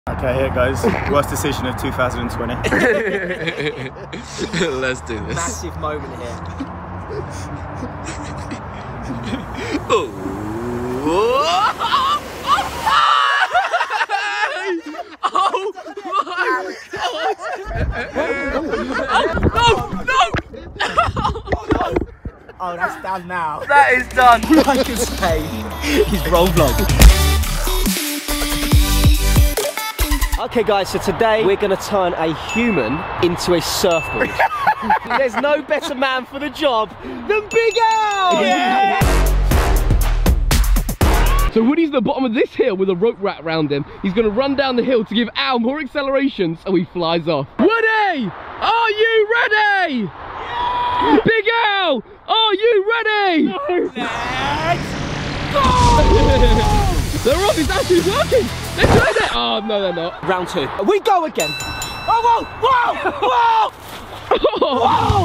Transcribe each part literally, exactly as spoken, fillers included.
Okay, here it goes. Worst decision of two thousand twenty. Let's do this. Massive moment here. Oh. Oh my God! No! No! Oh, that's done now. That is done. I can say his roll vlog. Okay guys, so today we're going to turn a human into a surfboard. There's no better man for the job than Big Al! Yeah! So Woody's at the bottom of this hill with a rope wrapped around him. He's going to run down the hill to give Al more acceleration so he flies off. Woody! Are you ready? Yeah! Big Al! Are you ready? No! Let's go! They're off, it's actually working! They're doing it! Oh, no, they're not. Round two. We go again! Oh, whoa! Whoa! Whoa! Whoa!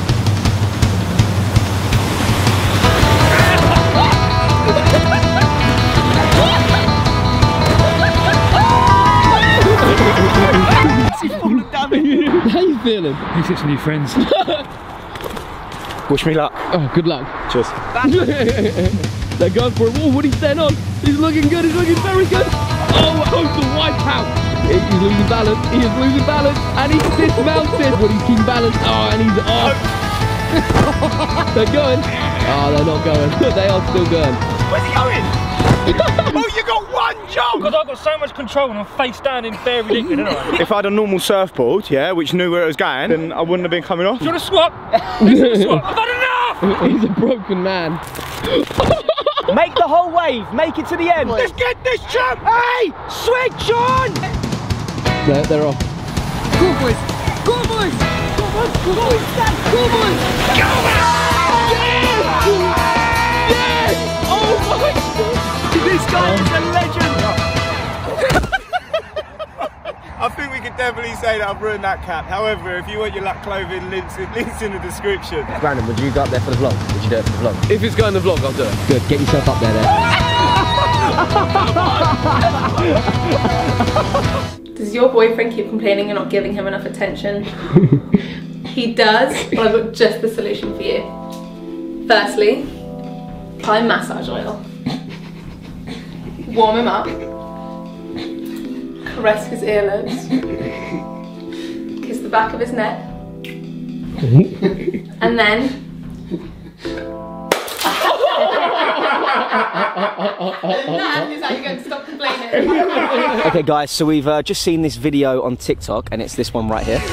How you feeling? He's got some new friends. Wish me luck. Oh, good luck. Cheers. They're going for a wall. Woody's staying on. He's looking good. He's looking very good. Oh, oh, the wipe out. He's losing balance. He is losing balance. And he's dismounted. Woody's keeping balance. Oh, and he's off. They're going. Oh, they're not going. They are still going. Where's he going? Oh, you got one jump! Because I've got so much control and I'm face down in bare ridiculous, don't I? If I had a normal surfboard, yeah, which knew where it was going, then I wouldn't have been coming off. Do you want to swap? Let's have a swap. I've had enough! He's a broken man. Make the whole wave. Make it to the end. Let's get this jump! Hey! Switch on! They're, they're off. Go boys! Go boys! Go boys! Go boys! Go boys! Go Yes! Yes! Oh my God! This guy is a legend! I think we could definitely say that I've ruined that cap. However, if you want your luck clothing, links, links in the description. Brandon, would you go up there for the vlog? Would you do it for the vlog? If it's going to vlog, I'll do it. Good, get yourself up there then. Does your boyfriend keep complaining you're not giving him enough attention? He does, but I've got just the solution for you. Firstly, apply massage oil. Warm him up. Caress his earlobes. Kiss the back of his neck. And then... and that is how you're going to stop complaining. Okay guys, so we've uh, just seen this video on TikTok and it's this one right here.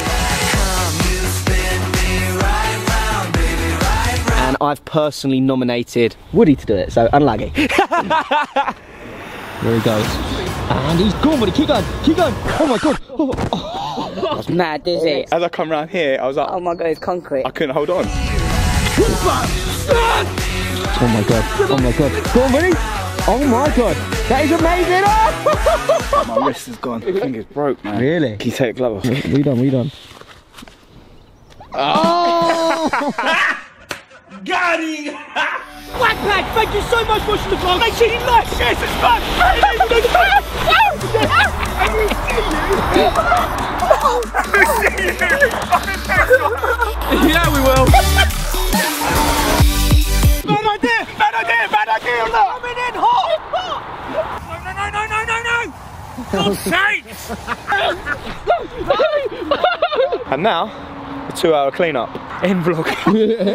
And I've personally nominated Woody to do it, so unlucky. There he goes. And he's gone, buddy. Keep going. Keep going. Oh my God. Oh, oh. That's mad, dizzy. As I come round here, I was like, Oh my God, it's concrete. I couldn't hold on. Oh my God. Oh my God. Go on, Woody. Oh my God. That is amazing. Oh. My wrist is gone. I think it's broke, man. Really? Can you take the glove off? We done, we done. Oh! Got him! Whackpack, thank you so much for watching the vlog. Make sure you like, share, subscribe. Yeah, we will. Bad idea! Bad idea! Bad idea! Look! Coming in hot! No, no, no, no, no, no, no! God's sakes! And now, a two hour clean up. End vlog.